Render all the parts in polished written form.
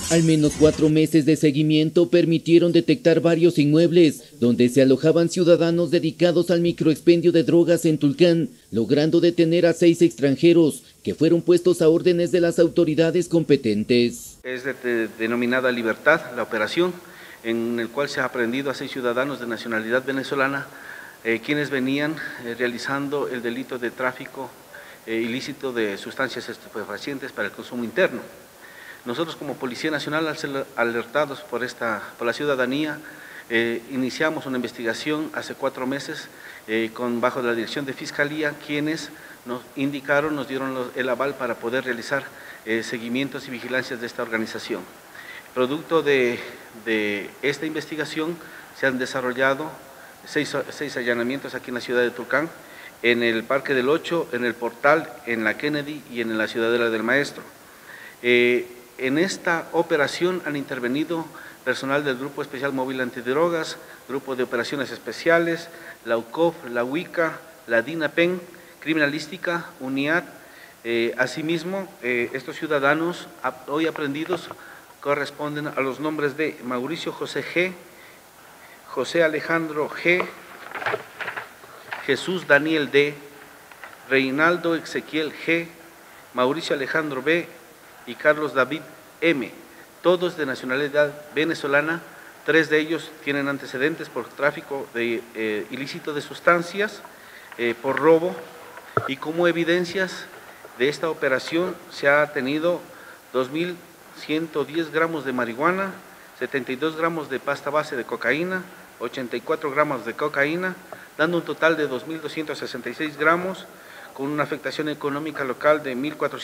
Al menos 4 meses de seguimiento permitieron detectar varios inmuebles donde se alojaban ciudadanos dedicados al microexpendio de drogas en Tulcán, logrando detener a 6 extranjeros que fueron puestos a órdenes de las autoridades competentes. Es denominada Libertad, la operación, en el cual se ha aprehendido a 6 ciudadanos de nacionalidad venezolana, quienes venían realizando el delito de tráfico ilícito de sustancias estupefacientes para el consumo interno. Nosotros como Policía Nacional, al ser alertados por la ciudadanía, iniciamos una investigación hace 4 meses bajo la dirección de Fiscalía, quienes nos indicaron, nos dieron el aval para poder realizar seguimientos y vigilancias de esta organización. Producto de esta investigación se han desarrollado 6 allanamientos aquí en la ciudad de Tulcán, en el Parque del Ocho, en el Portal, en la Kennedy y en la Ciudadela del Maestro. En esta operación han intervenido personal del Grupo Especial Móvil Antidrogas, Grupo de Operaciones Especiales, la UCOF, la UICA, la DINAPEN, Criminalística, UNIAT. Asimismo, estos ciudadanos hoy aprehendidos corresponden a los nombres de Mauricio José G., José Alejandro G., Jesús Daniel D., Reinaldo Ezequiel G., Mauricio Alejandro B., y Carlos David M., todos de nacionalidad venezolana. 3 de ellos tienen antecedentes por tráfico ilícito de sustancias, por robo, y como evidencias de esta operación se ha tenido 2.110 gramos de marihuana, 72 gramos de pasta base de cocaína, 84 gramos de cocaína, dando un total de 2.266 gramos, con una afectación económica local de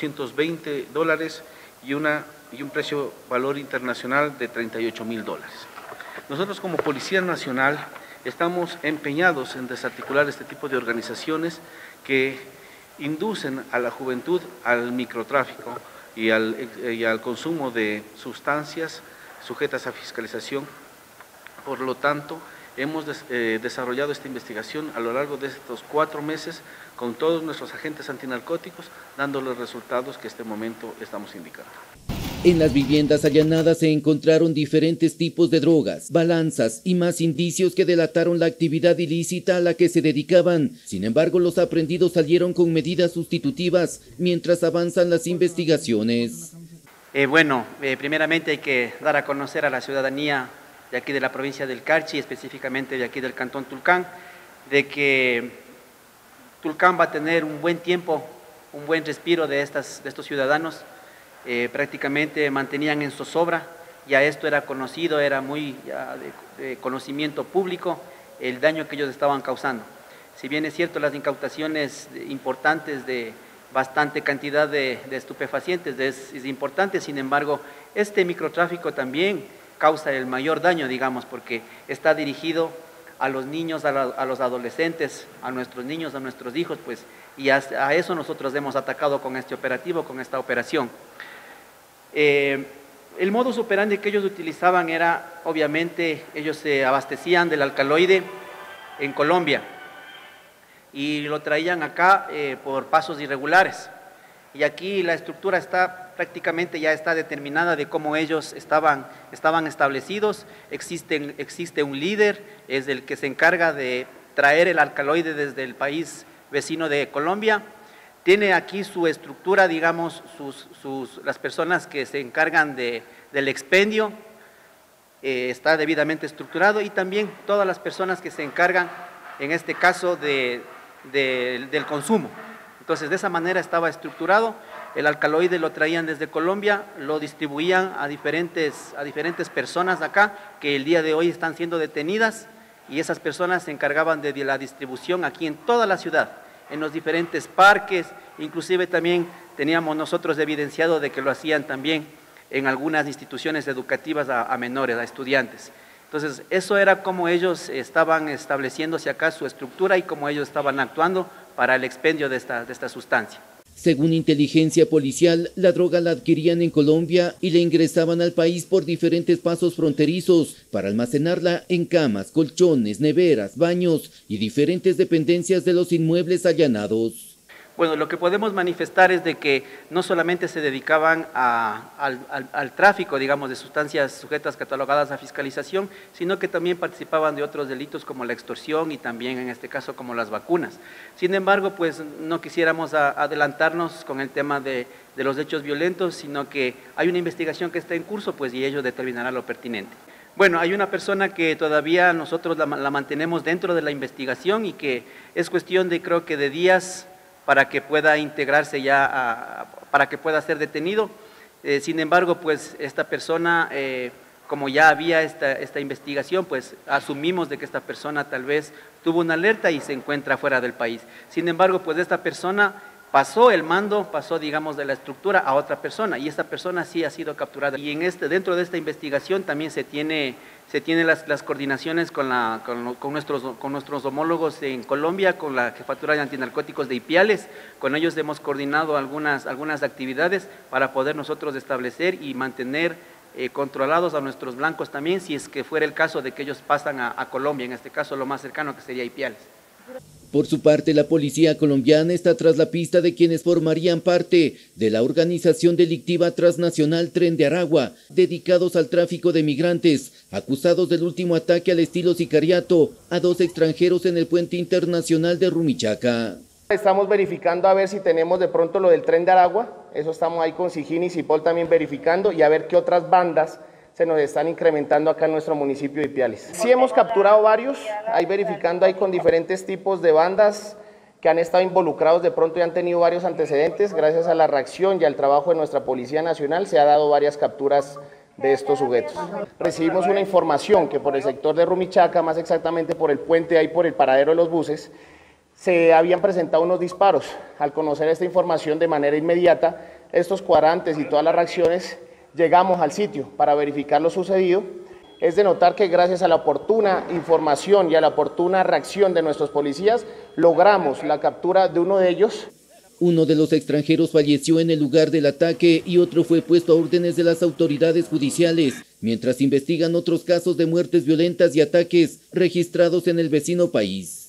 $1.420 y un precio valor internacional de $38.000. Nosotros como Policía Nacional estamos empeñados en desarticular este tipo de organizaciones que inducen a la juventud al microtráfico y al consumo de sustancias sujetas a fiscalización. Por lo tanto, hemos desarrollado esta investigación a lo largo de estos 4 meses con todos nuestros agentes antinarcóticos, dando los resultados que en este momento estamos indicando. En las viviendas allanadas se encontraron diferentes tipos de drogas, balanzas y más indicios que delataron la actividad ilícita a la que se dedicaban. Sin embargo, los aprehendidos salieron con medidas sustitutivas mientras avanzan las investigaciones. Primeramente hay que dar a conocer a la ciudadanía de aquí de la provincia del Carchi, específicamente de aquí del cantón Tulcán, de que Tulcán va a tener un buen tiempo, un buen respiro de estos ciudadanos. Prácticamente mantenían en zozobra, ya esto era conocido, era muy de conocimiento público el daño que ellos estaban causando. Si bien es cierto, las incautaciones importantes de bastante cantidad de estupefacientes es importante, sin embargo, este microtráfico también causa el mayor daño, digamos, porque está dirigido a los niños, a los adolescentes, a nuestros niños, a nuestros hijos, pues, y a eso nosotros hemos atacado con este operativo, con esta operación. El modus operandi que ellos utilizaban era, obviamente, ellos se abastecían del alcaloide en Colombia y lo traían acá por pasos irregulares. Y aquí la estructura prácticamente ya está determinada de cómo ellos estaban establecidos. Existe un líder, es el que se encarga de traer el alcaloide desde el país vecino de Colombia. Tiene aquí su estructura, digamos, las personas que se encargan del expendio, está debidamente estructurado, y también todas las personas que se encargan, en este caso, del consumo. Entonces, de esa manera estaba estructurado. El alcaloide lo traían desde Colombia, lo distribuían a diferentes personas acá, que el día de hoy están siendo detenidas, y esas personas se encargaban de la distribución aquí en toda la ciudad, en los diferentes parques. Inclusive también teníamos nosotros evidenciado de que lo hacían también en algunas instituciones educativas a menores, a estudiantes. Entonces, eso era como ellos estaban estableciéndose acá su estructura y cómo ellos estaban actuando para el expendio de esta sustancia. Según inteligencia policial, la droga la adquirían en Colombia y la ingresaban al país por diferentes pasos fronterizos para almacenarla en camas, colchones, neveras, baños y diferentes dependencias de los inmuebles allanados. Bueno, lo que podemos manifestar es de que no solamente se dedicaban al tráfico, digamos, de sustancias sujetas catalogadas a fiscalización, sino que también participaban de otros delitos como la extorsión y también en este caso como las vacunas. Sin embargo, pues no quisiéramos adelantarnos con el tema de los hechos violentos, sino que hay una investigación que está en curso, pues y ello determinará lo pertinente. Bueno, hay una persona que todavía nosotros la mantenemos dentro de la investigación y que es cuestión de, creo que de días, para que pueda integrarse ya, para que pueda ser detenido. Sin embargo, pues esta persona, como ya había esta investigación, pues asumimos de que esta persona tal vez tuvo una alerta y se encuentra fuera del país. Sin embargo, pues esta persona pasó el mando, pasó, digamos, de la estructura a otra persona, y esta persona sí ha sido capturada. Y dentro de esta investigación también se tiene las coordinaciones con nuestros homólogos en Colombia, con la Jefatura de Antinarcóticos de Ipiales. Con ellos hemos coordinado algunas actividades para poder nosotros establecer y mantener controlados a nuestros blancos también, si es que fuera el caso de que ellos pasan a Colombia, en este caso lo más cercano que sería Ipiales. Por su parte, la policía colombiana está tras la pista de quienes formarían parte de la organización delictiva transnacional Tren de Aragua, dedicados al tráfico de migrantes, acusados del último ataque al estilo sicariato a 2 extranjeros en el puente internacional de Rumichaca. Estamos verificando a ver si tenemos de pronto lo del Tren de Aragua, eso estamos ahí con Sijín y Cipol también verificando, y a ver qué otras bandas se nos están incrementando acá en nuestro municipio de Ipiales. Sí hemos capturado varios, ahí verificando ahí con diferentes tipos de bandas que han estado involucrados de pronto y han tenido varios antecedentes. Gracias a la reacción y al trabajo de nuestra Policía Nacional se ha dado varias capturas de estos sujetos. Recibimos una información que por el sector de Rumichaca, más exactamente por el puente ahí por el paradero de los buses, se habían presentado unos disparos. Al conocer esta información de manera inmediata, estos cuadrantes y todas las reacciones, llegamos al sitio para verificar lo sucedido. Es de notar que gracias a la oportuna información y a la oportuna reacción de nuestros policías, logramos la captura de uno de ellos. Uno de los extranjeros falleció en el lugar del ataque y otro fue puesto a órdenes de las autoridades judiciales, mientras investigan otros casos de muertes violentas y ataques registrados en el vecino país.